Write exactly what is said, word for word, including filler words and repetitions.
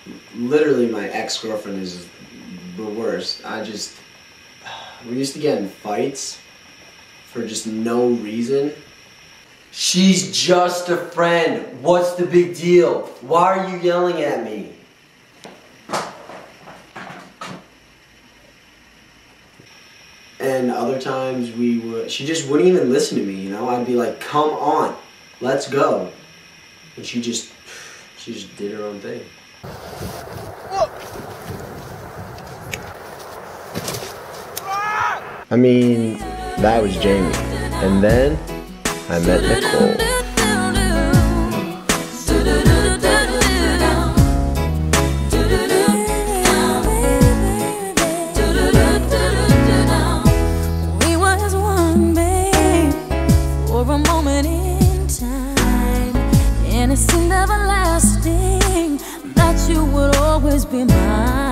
literally my ex-girlfriend is the worst. I just, we used to get in fights for just no reason. She's just a friend. What's the big deal? Why are you yelling at me? And other times we would, she just wouldn't even listen to me, you know? I'd be like, come on, let's go. And she just, she just did her own thing. I mean, that was Jamie. And then I met Nicole. We was one, babe, for a moment in time, and it seemed everlasting that you would always be mine.